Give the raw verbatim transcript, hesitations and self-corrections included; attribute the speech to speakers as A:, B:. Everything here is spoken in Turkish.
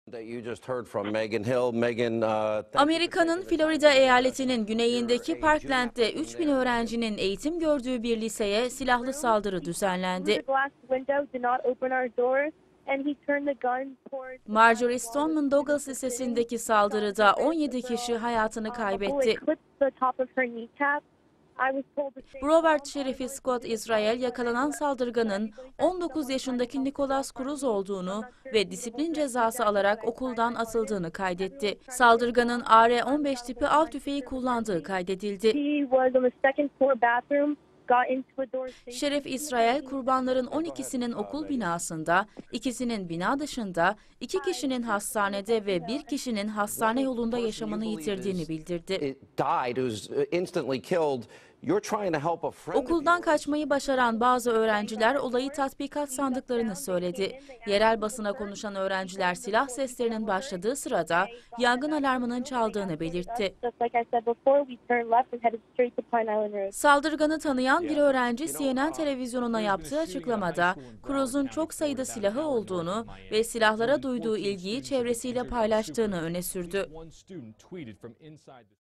A: That you just heard from Megan Hill. Megan, uh, thank you for
B: Amerika'nın
A: taking the
B: Florida
A: time.
B: eyaletinin güneyindeki Parkland'de üç bin öğrencinin eğitim gördüğü bir liseye silahlı saldırı düzenlendi. Marjorie Stoneman Douglas Lisesi'ndeki saldırıda on yedi kişi hayatını kaybetti. Broward Şerifi Scott Israel yakalanan saldırganın on dokuz yaşındaki Nicholas Cruz olduğunu ve disiplin cezası alarak okuldan atıldığını kaydetti. Saldırganın A R on beş tipi av tüfeği kullandığı kaydedildi. Şerif İsrail kurbanların on ikisinin okul binasında, ikisinin bina dışında, iki kişinin hastanede ve bir kişinin hastane yolunda yaşamını yitirdiğini bildirdi. Okuldan kaçmayı başaran bazı öğrenciler olayı tatbikat sandıklarını söyledi. Yerel basına konuşan öğrenciler silah seslerinin başladığı sırada yangın alarmının çaldığını belirtti. Saldırganı tanıyan bir öğrenci C N N televizyonuna yaptığı açıklamada Cruz'un çok sayıda silahı olduğunu ve silahlara duyduğu ilgiyi çevresiyle paylaştığını öne sürdü.